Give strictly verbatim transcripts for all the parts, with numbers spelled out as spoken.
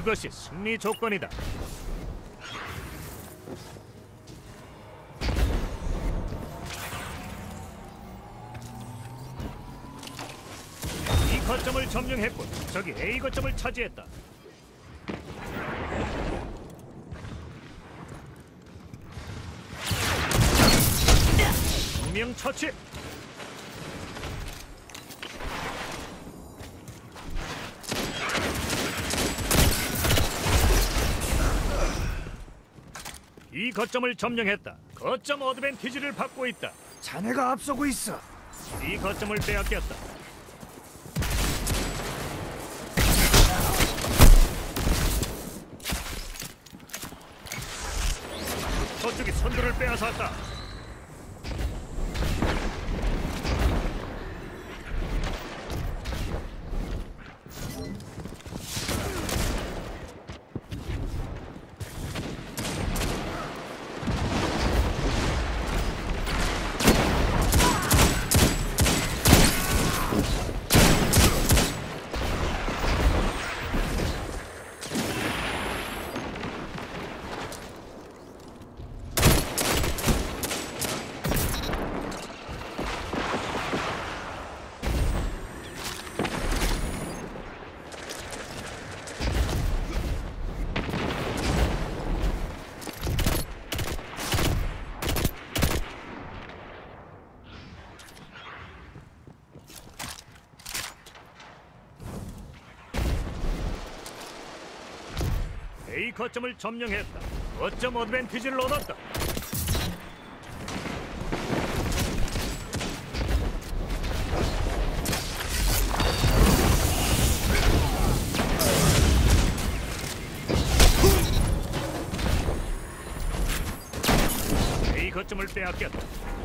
그것이 승리 조건이다. 이 거점을 점령했고 적이 A 거점을 차지했다. 명 처치. 이 거점을 점령했다. 거점 어드밴티지를 받고 있다. 자네가 앞서고 있어. 이 거점을 빼앗겼다. 저쪽이 선두를 빼앗았다. A 거점을 점령했다. 거점 어드밴티지를 얻었다. A 거점을 빼앗겼다.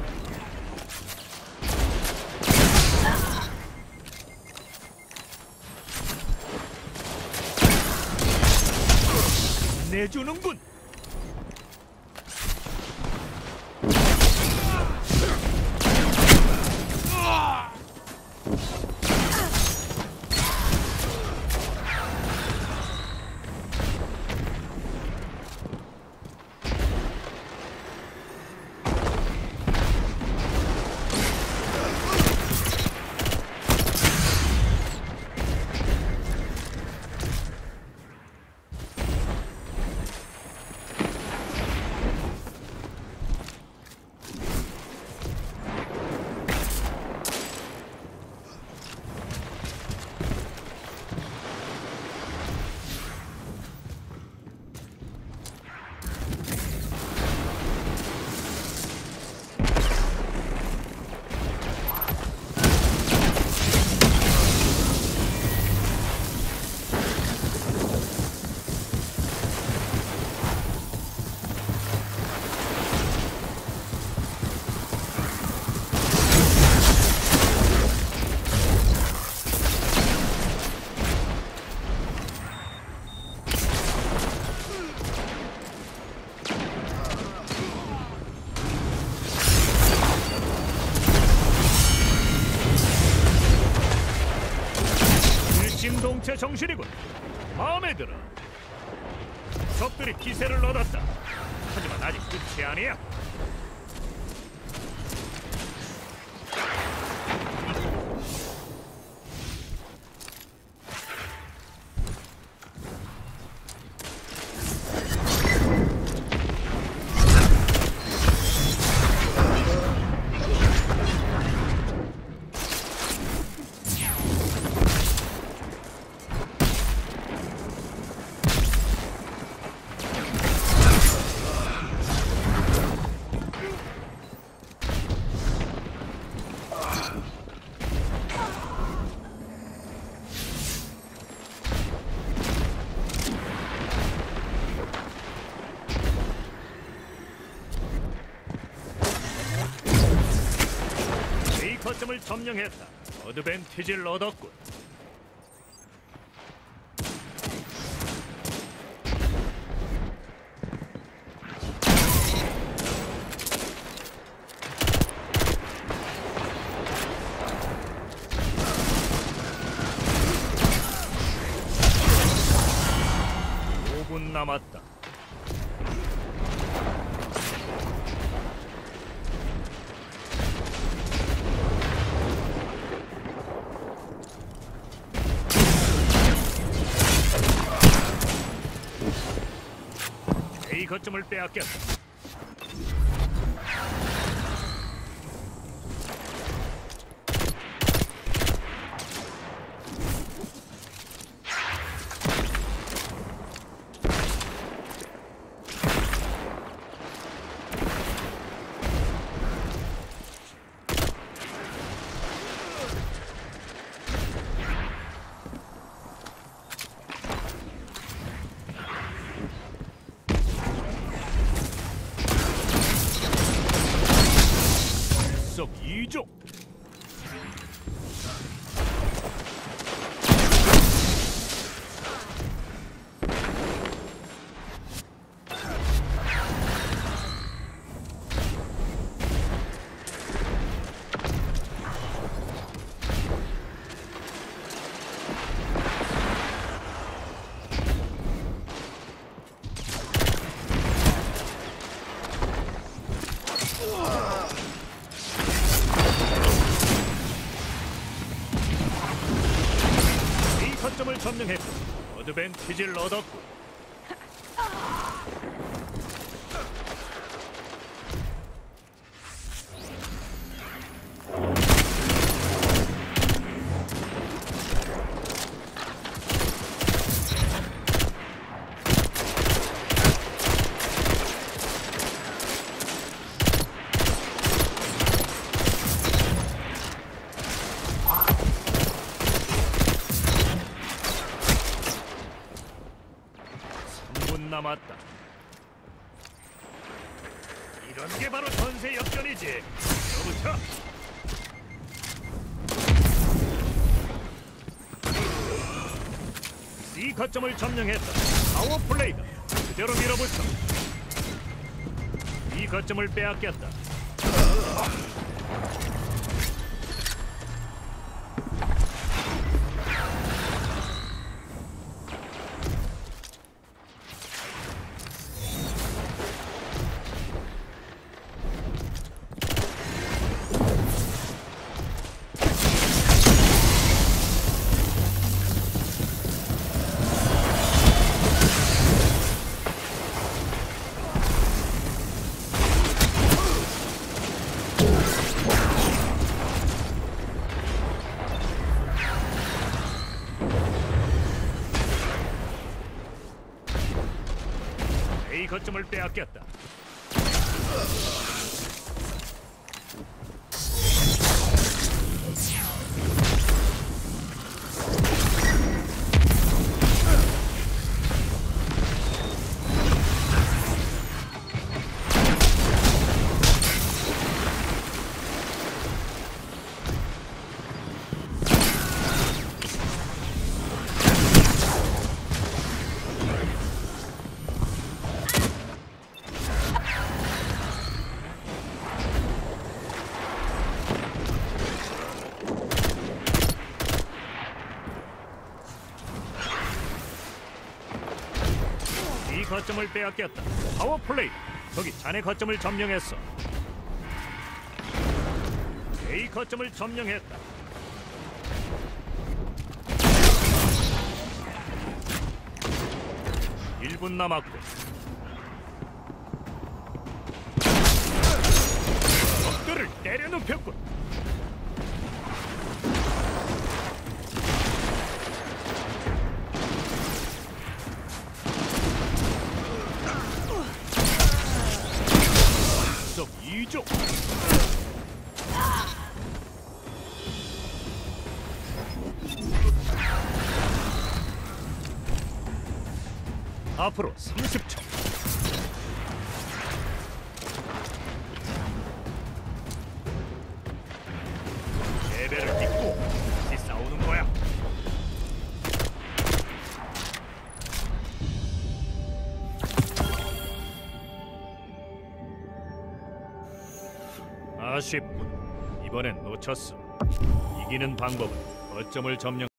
내주는군. 일심동체 정신이군. 마음에 들어. 적들이 기세를 얻었다. 하지만 아직 끝이 아니야. 거점을 점령했다. 어드밴티지를 얻었군. 분 남았다. A 거점을 빼앗겼다. 속 이족. 거점을 점령했고 어드밴티지를 얻었고. 남았다. 이런 게 바로 전세 역전이지. 너부터. C 거점을 점령했다. 파워 플레이다. 그대로 밀어붙여. 이 거점을 빼앗겼다. A 거점을 빼앗겼다. 이 거점을 빼앗겼다. 파워 플레이. 거기 자네 거점을 점령했어. A 거점을 점령했다. 일 분 남았고. 적들을 때려눕혔군. 속 이족. 앞으로 삼십 초. 레벨을 딛고 다시 싸우는 거야. 아쉽군. 이번엔 놓쳤어. 이기는 방법은 거점을 점령.